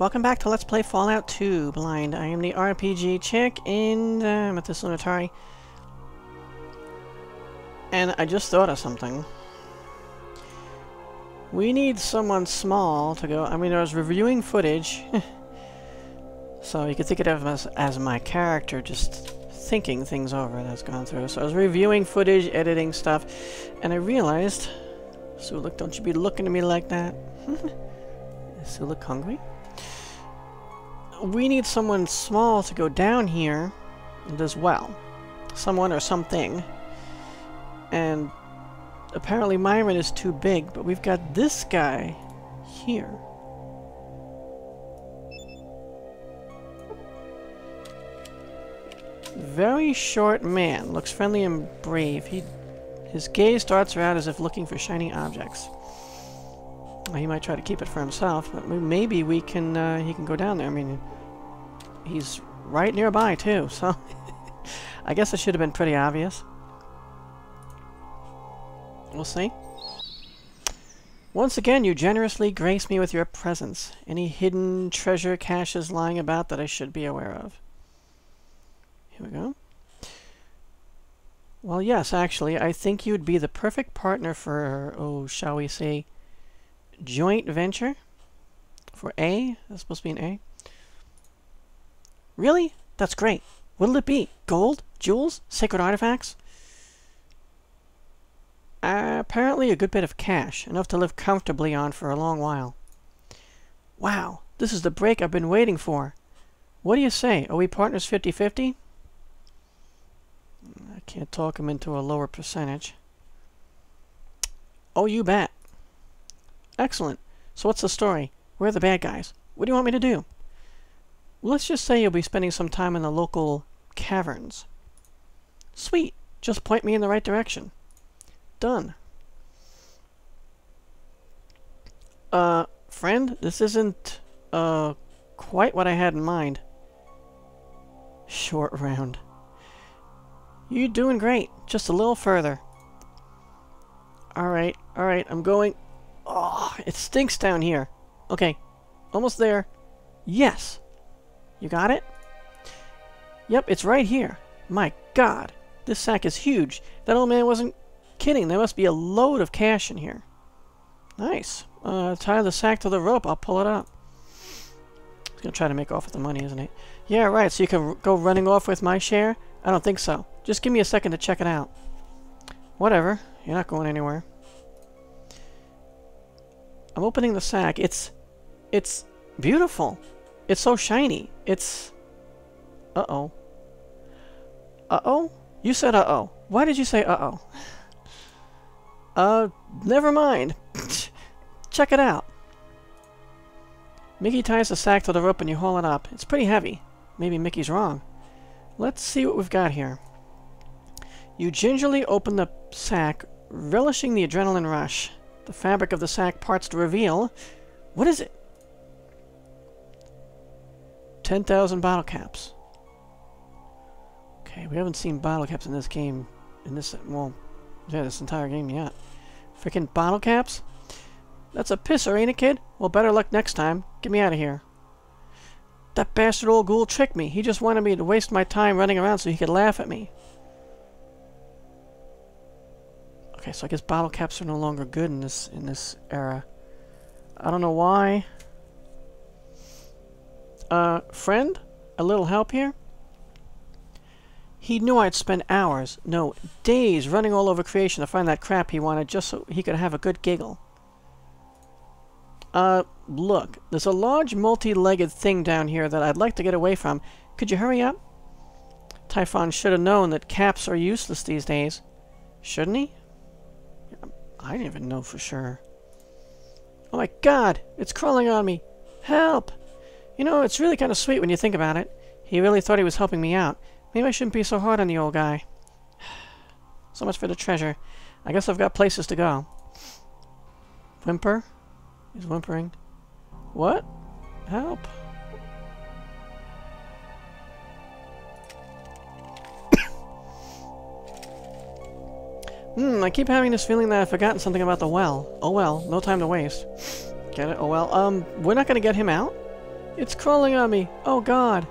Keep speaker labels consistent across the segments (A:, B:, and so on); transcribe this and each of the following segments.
A: welcome back to Let's Play Fallout 2 Blind. I am the RPG chick and I'm at this Lunatari. And I just thought of something. We need someone small to go. I mean, I was reviewing footage. So you could think of it as my character just thinking things over that's gone through. So I was reviewing footage, editing stuff, and I realized... So look, don't you be looking at me like that. Does he look hungry? We need someone small to go down here as well. Someone or something. And apparently Myron is too big, but we've got this guy here. Very short man. Looks friendly and brave. His gaze darts around as if looking for shiny objects. He might try to keep it for himself, but maybe we can, he can go down there. I mean, he's right nearby, too, so... I guess it should have been pretty obvious. We'll see. Once again, you generously grace me with your presence. Any hidden treasure caches lying about that I should be aware of? Here we go. Well, yes, actually, I think you'd be the perfect partner for, oh, shall we say... joint venture? For A? That's supposed to be an A? Really? That's great. What'll it be? Gold? Jewels? Sacred artifacts? Apparently a good bit of cash. Enough to live comfortably on for a long while. Wow. This is the break I've been waiting for. What do you say? Are we partners 50-50? I can't talk him into a lower percentage. Oh, you bet. Excellent. So what's the story? Where are the bad guys? What do you want me to do? Let's just say you'll be spending some time in the local caverns. Sweet. Just point me in the right direction. Done. Friend, this isn't, quite what I had in mind. Short round. You're doing great. Just a little further. Alright, I'm going... Oh, it stinks down here. Okay, almost there. Yes. You got it? Yep, it's right here. My God, this sack is huge. That old man wasn't kidding. There must be a load of cash in here. Nice. Tie the sack to the rope. I'll pull it up. He's gonna try to make off with the money, isn't he? Yeah, right. So you can go running off with my share? I don't think so. Just give me a second to check it out. Whatever. You're not going anywhere. I'm opening the sack. It's beautiful. It's so shiny. It's... Uh-oh. Uh-oh? You said uh-oh. Why did you say uh-oh? Never mind. Check it out. Mickey ties the sack to the rope and you haul it up. It's pretty heavy. Maybe Mickey's wrong. Let's see what we've got here. You gingerly open the sack, relishing the adrenaline rush. The fabric of the sack parts to reveal... What is it? 10,000 bottle caps. Okay, we haven't seen bottle caps in this game. Well, yeah, this entire game yet. Frickin' bottle caps? That's a pisser, ain't it, kid? Well, better luck next time. Get me out of here. That bastard old ghoul tricked me. He just wanted me to waste my time running around so he could laugh at me. Okay, so I guess bottle caps are no longer good in this era. I don't know why. Friend? A little help here? He knew I'd spend hours, no, days running all over creation to find that crap he wanted just so he could have a good giggle. Look, there's a large multi-legged thing down here that I'd like to get away from. Could you hurry up? Typhon should have known that caps are useless these days. Shouldn't he? I didn't even know for sure. Oh my God! It's crawling on me! Help! You know, it's really kind of sweet when you think about it. He really thought he was helping me out. Maybe I shouldn't be so hard on the old guy. So much for the treasure. I guess I've got places to go. Whimper? He's whimpering. What? Help. I keep having this feeling that I've forgotten something about the well. Oh well, no time to waste. Get it? Oh well. We're not gonna get him out? It's crawling on me! Oh god!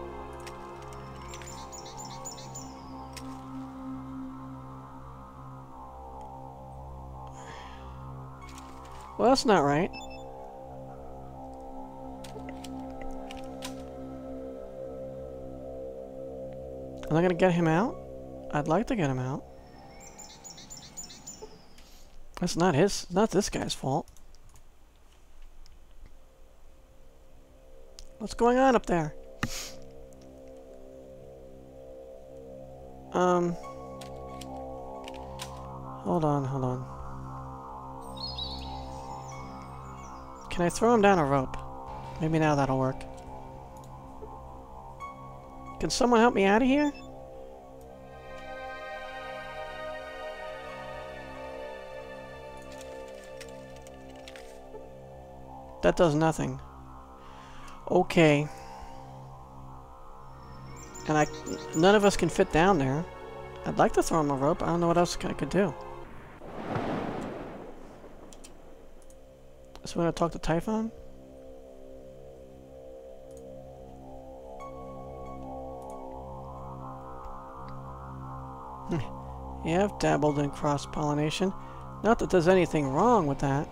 A: Well, that's not right. Am I gonna get him out? I'd like to get him out. That's not this guy's fault. What's going on up there? Hold on. Can I throw him down a rope? Maybe now that'll work. Can someone help me out of here? That does nothing. Okay. And none of us can fit down there. I'd like to throw him a rope. I don't know what else I could do. So we're gonna talk to Typhon? Yeah, I've dabbled in cross-pollination. Not that there's anything wrong with that.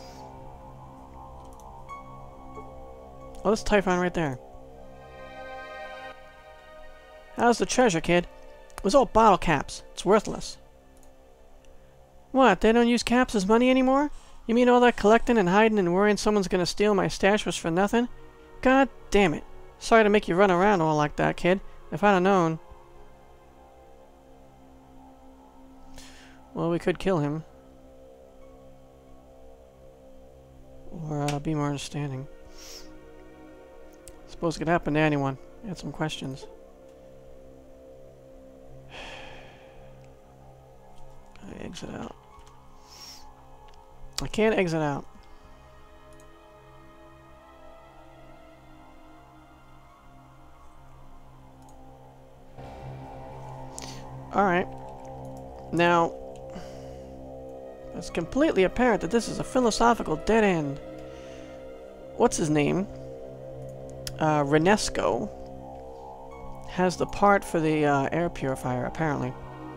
A: Oh, there's Typhon right there. How's the treasure, kid? It was all bottle caps. It's worthless. What, they don't use caps as money anymore? You mean all that collecting and hiding and worrying someone's gonna steal my stash was for nothing? God damn it. Sorry to make you run around all like that, kid. If I'd have known... Well, we could kill him. Or be more understanding. Suppose it could happen to anyone. I had some questions. I exit out. I can't exit out. Alright. Now, it's completely apparent that this is a philosophical dead end. What's his name? Renesco has the part for the air purifier, apparently.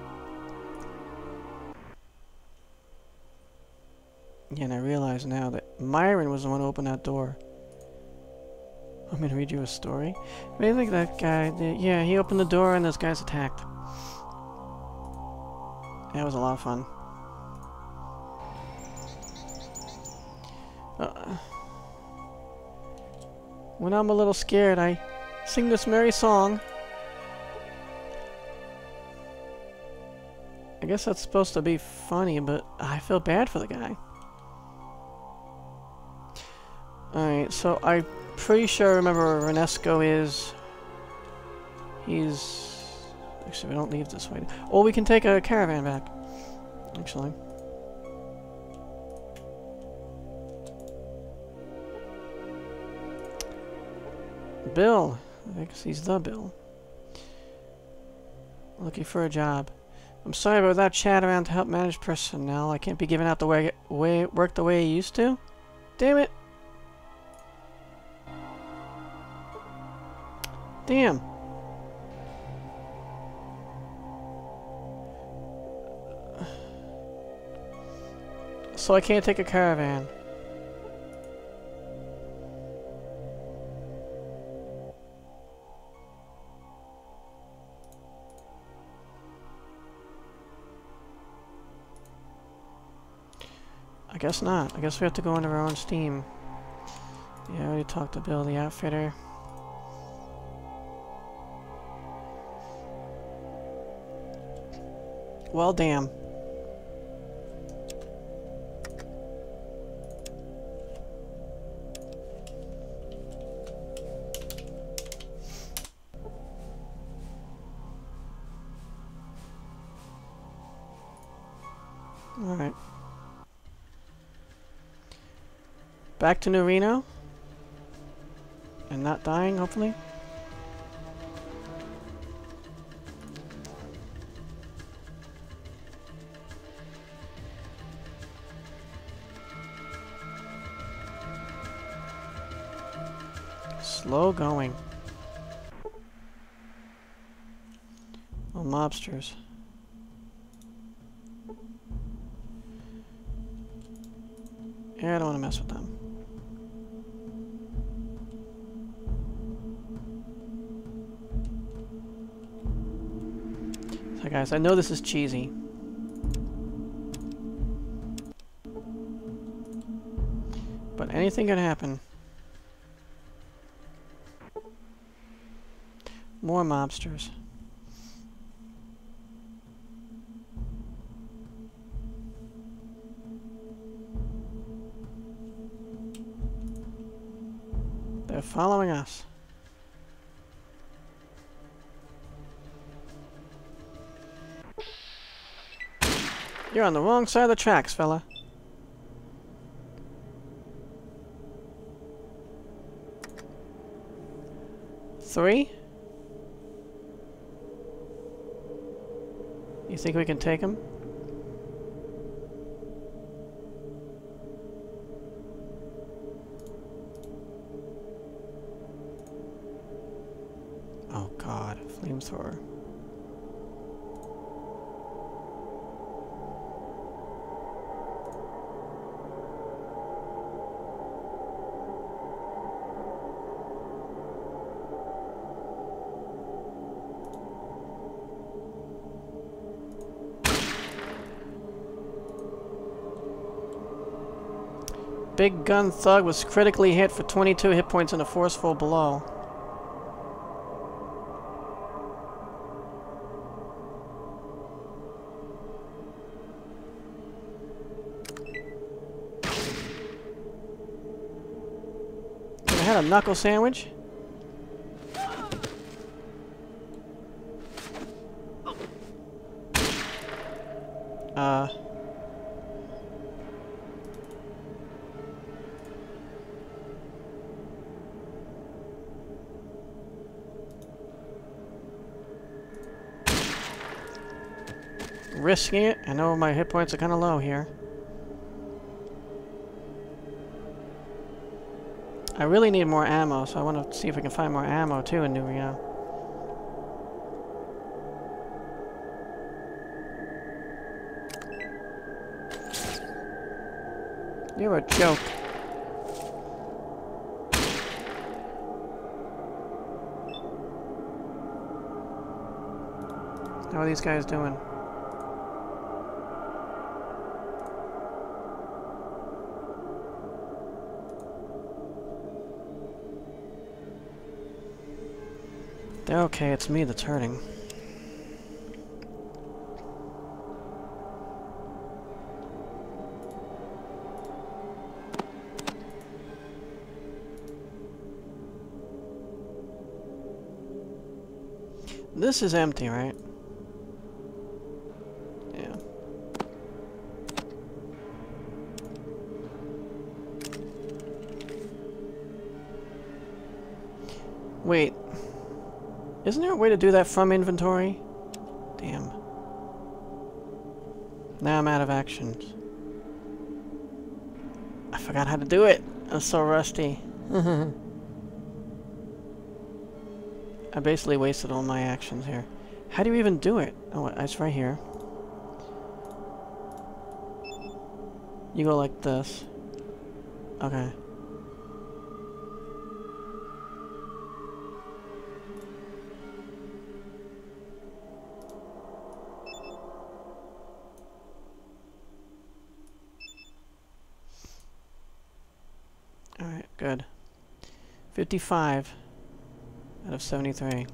A: Yeah, and I realize now that Myron was the one who opened that door. I'm gonna read you a story. I think that guy, yeah, he opened the door and those guys attacked. That was a lot of fun. When I'm a little scared, I sing this merry song. I guess that's supposed to be funny, but I feel bad for the guy. Alright, so I'm pretty sure I remember where Renesco is. He's... Actually, we don't leave this way. Oh, we can take a caravan back. Actually. Bill. I guess he's the Bill. Looking for a job. I'm sorry, but without chat around to help manage personnel, I can't be giving out the work the way I used to. Damn it. Damn. So I can't take a caravan. I guess not. I guess we have to go under our own steam. Yeah, I already talked to Bill, the outfitter. Well, damn. Alright. Back to New Reno? And not dying, hopefully? slow going. Oh, mobsters. Yeah, I don't want to mess with them. So guys, I know this is cheesy. But anything can happen. More mobsters. They're following us. You're on the wrong side of the tracks, fella. Three? You think we can take him? Oh god, flamethrower. Big gun thug was critically hit for 22 hit points in a forceful blow. Could have had a knuckle sandwich. Risking it. I know my hit points are kind of low here. I really need more ammo, so I want to see if we can find more ammo too in New Reno. You're a joke. How are these guys doing? They're okay, it's me that's hurting. This is empty, right? Yeah. Wait. Isn't there a way to do that from inventory? Damn. Now I'm out of actions. I forgot how to do it. I'm so rusty. I basically wasted all my actions here. How do you even do it? Oh, it's right here. You go like this. Okay. Alright, good. 55 out of 73.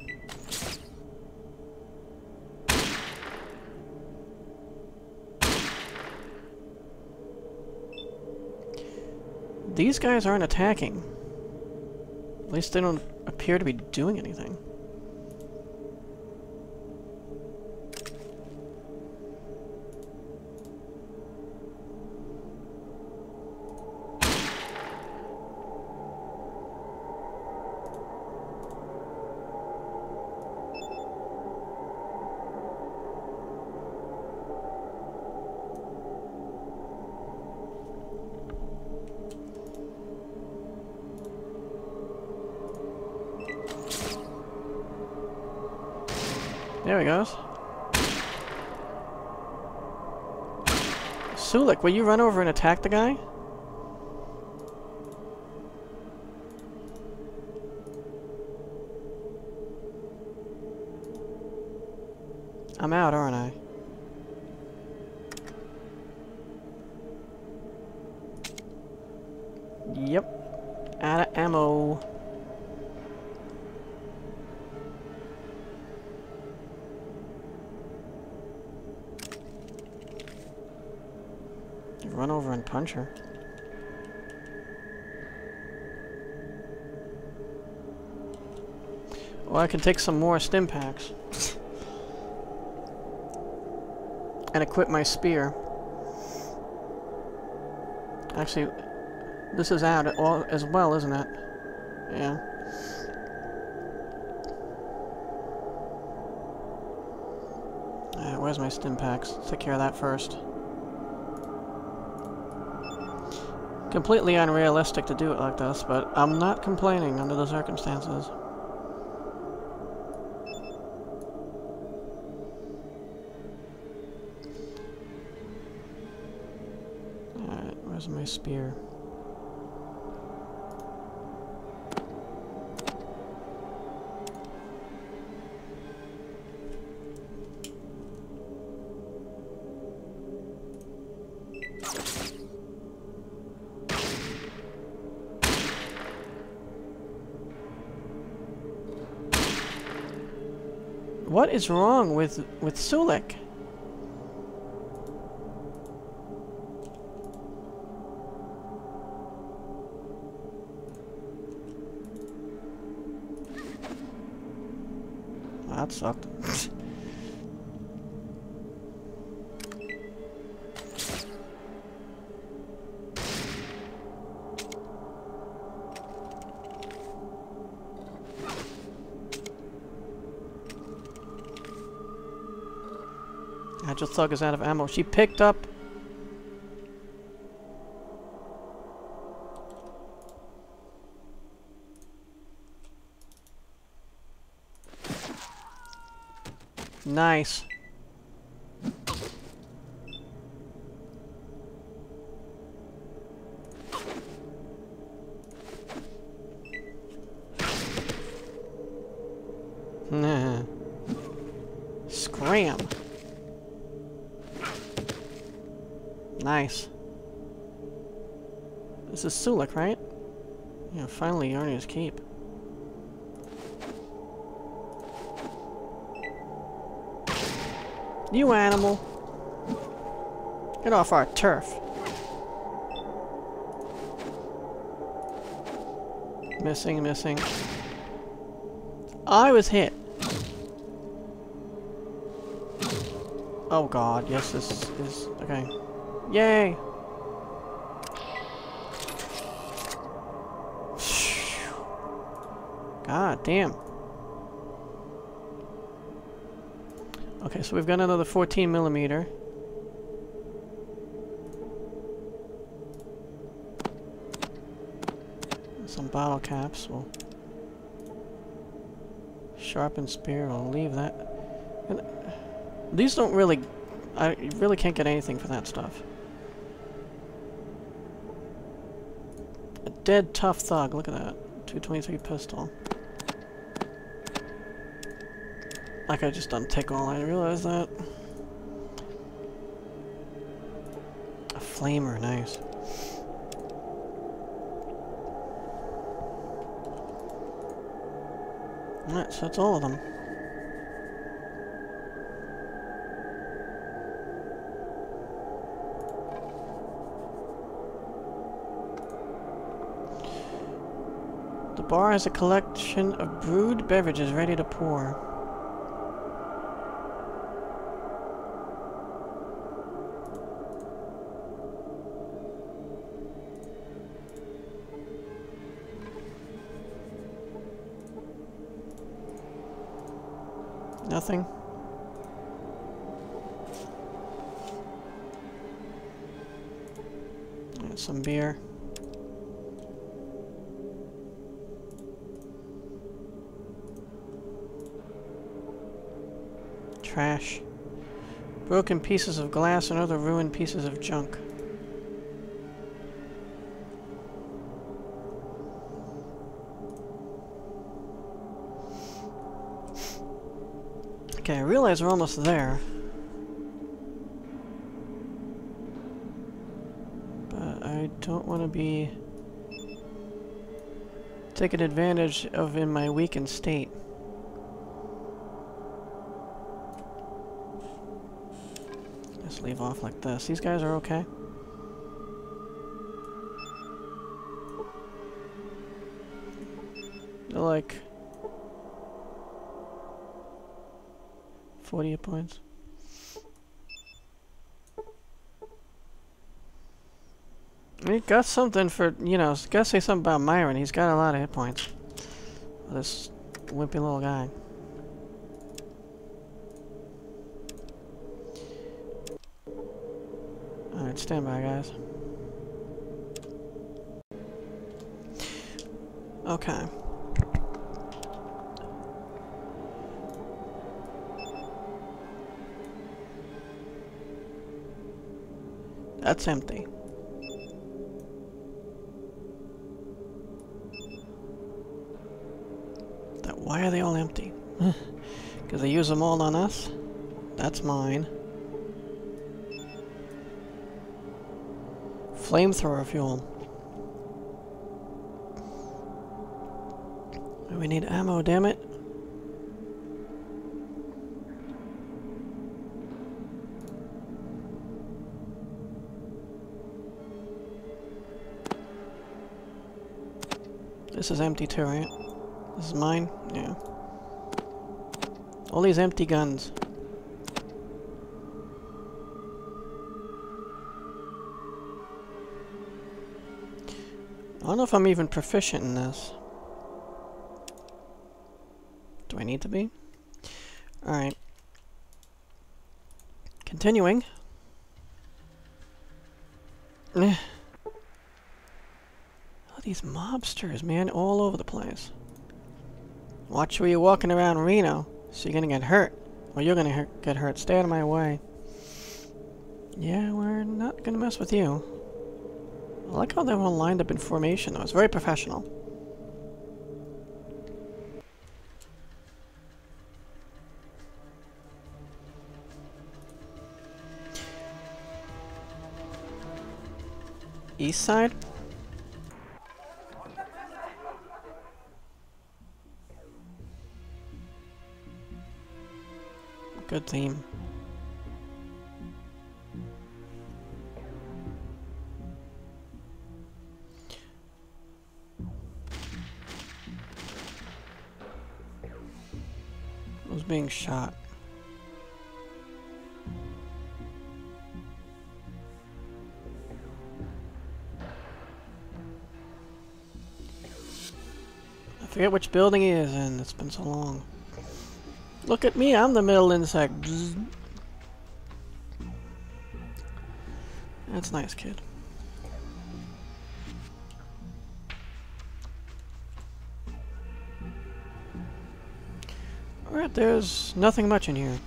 A: These guys aren't attacking. At least they don't appear to be doing anything. There he goes. Sulik, will you run over and attack the guy? I'm out, aren't I? Yep. Out of ammo. Run over and punch her. Well, I can take some more stim packs. And equip my spear. Actually, this is out as well, isn't it? Yeah. Where's my stim packs? Let's take care of that first. Completely unrealistic to do it like this, but I'm not complaining under the circumstances. Alright, where's my spear? What is wrong with Sulik? Well, that sucked. Agile Thug is out of ammo. She picked up... Nice. Nah. Scram. Nice. This is Sulik, right? Yeah, finally he earned his keep. You animal! Get off our turf! Missing, missing. I was hit! Oh god, yes, this is... okay. Yay! God damn. Okay, so we've got another 14mm. Some bottle caps. We'll sharpen spear. We'll leave that. And these don't really... I really can't get anything for that stuff. A dead tough thug. Look at that. 223 pistol. Like I just done take all. I realize that. A flamer, nice. Alright, so that's all of them. The bar has a collection of brewed beverages ready to pour. Nothing. And some beer. Trash. Broken pieces of glass and other ruined pieces of junk. Okay, I realize we're almost there. But I don't want to be taken advantage of in my weakened state. Just leave off like this. These guys are okay. They're like 40 hit points. He got something for, you know, gotta say something about Myron. He's got a lot of hit points. This wimpy little guy. Alright, stand by, guys. Okay. That's empty. Why are they all empty? Because they use them all on us? That's mine. Flamethrower fuel. We need ammo, damn it. This is empty too, right? This is mine? Yeah. All these empty guns. I don't know if I'm even proficient in this. Do I need to be? Alright. Continuing. Oh, these mobsters, man, all over the place. Watch where you're walking around Reno, so you're gonna get hurt. Or you're gonna get hurt. Stay out of my way. Yeah, we're not gonna mess with you. I like how they're all lined up in formation, though. It's very professional. East side? Good theme. Who's being shot? I forget which building he is in. It's been so long. Look at me, I'm the middle insect. Bzz. That's nice, kid. Alright, there's nothing much in here.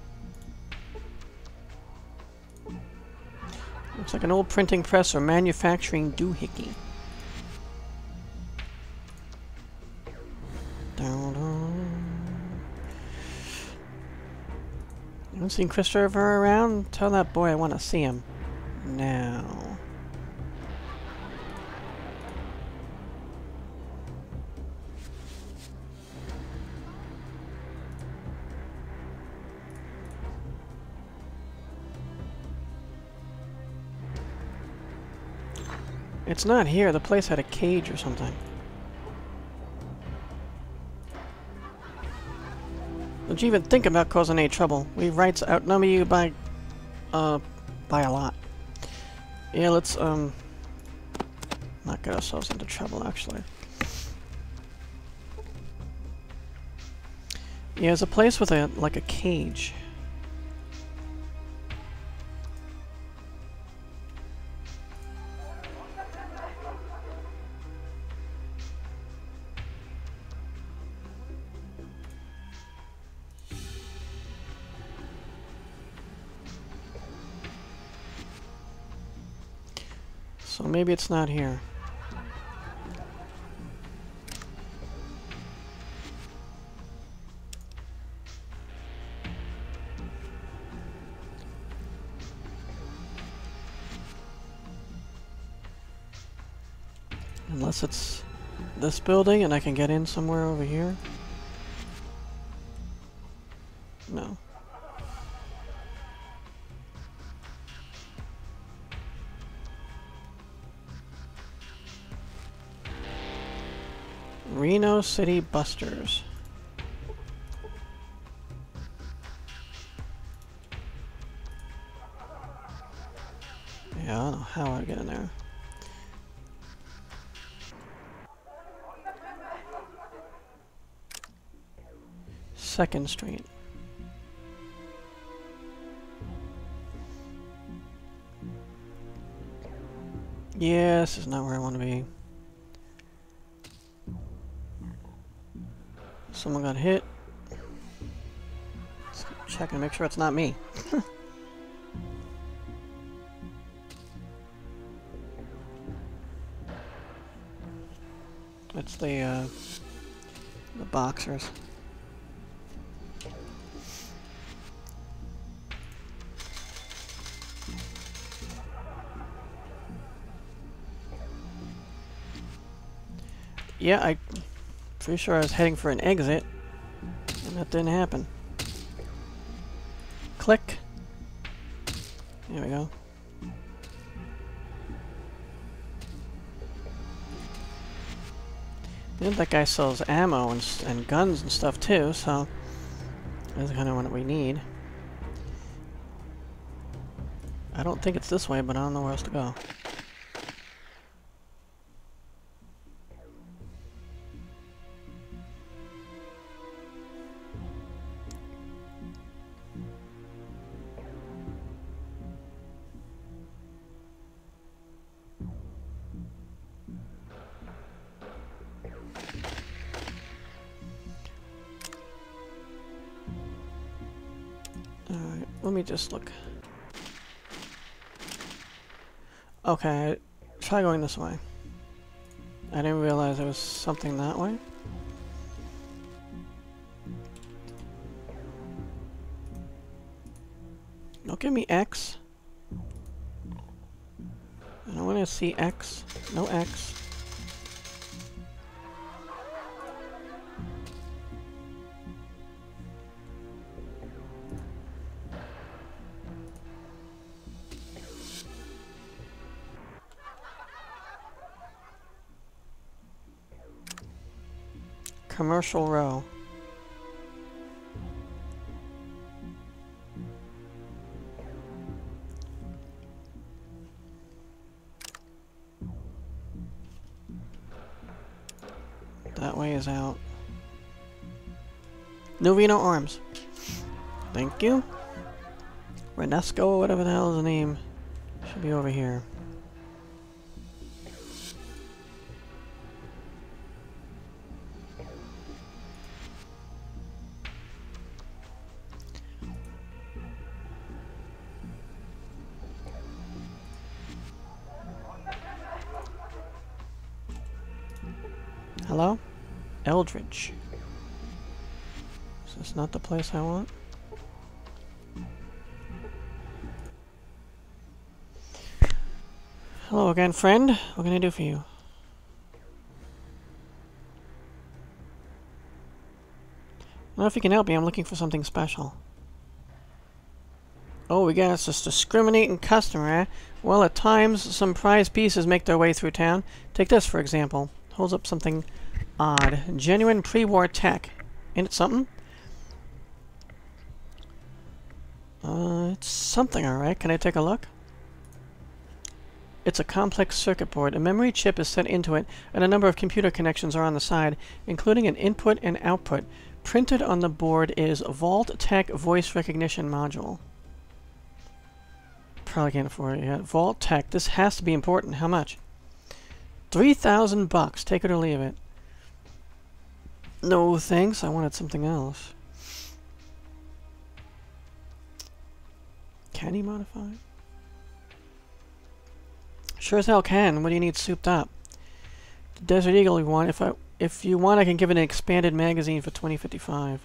A: Looks like an old printing press or manufacturing doohickey. You haven't seen Christopher around? Tell that boy I want to see him. Now. It's not here. The place had a cage or something. Don't you even think about causing any trouble. We rights outnumber you by a lot. Yeah, let's, not get ourselves into trouble, actually. Yeah, there's a place with a, like a cage. So maybe it's not here. Unless it's this building and I can get in somewhere over here. No. Reno City Busters. Yeah, I don't know how I get in there. Second Street. Yeah, this is not where I want to be. Someone got hit. Let's check and make sure it's not me. It's the boxers. Yeah, I'm pretty sure I was heading for an exit, and that didn't happen. Click. There we go. And that guy sells ammo and guns and stuff too, so that's kind of what we need. I don't think it's this way, but I don't know where else to go. Alright, let me just look. Okay, try going this way. I didn't realize there was something that way. Don't give me X. I don't want to see X. No X. Commercial row. That way is out. New Reno Arms. Thank you. Renesco, whatever the hell is the name. Should be over here. Hello? Eldridge. Is this not the place I want? Hello again, friend. What can I do for you? I don't know if you can help me. I'm looking for something special. Oh, we got us this discriminating customer, eh? Well, at times, some prized pieces make their way through town. Take this, for example. Holds up something odd. Genuine pre-war tech. Ain't it something? It's something, alright. Can I take a look? It's a complex circuit board. A memory chip is set into it, and a number of computer connections are on the side, including an input and output. Printed on the board is Vault Tech Voice Recognition Module. Probably can't afford it yet. Vault Tech. This has to be important. How much? $3,000. Take it or leave it. No thanks. I wanted something else. Can he modify? Sure as hell can. What do you need souped up? The Desert Eagle you want. If you want, I can give it an expanded magazine for 2055.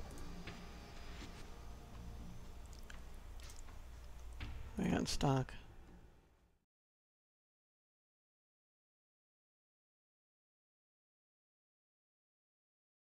A: I got in stock.